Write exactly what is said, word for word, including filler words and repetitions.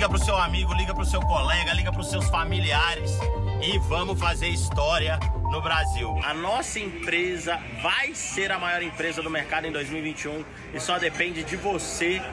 Liga pro seu amigo, liga pro seu colega, liga pros seus familiares e vamos fazer história no Brasil. A nossa empresa vai ser a maior empresa do mercado em dois mil e vinte e um e só depende de você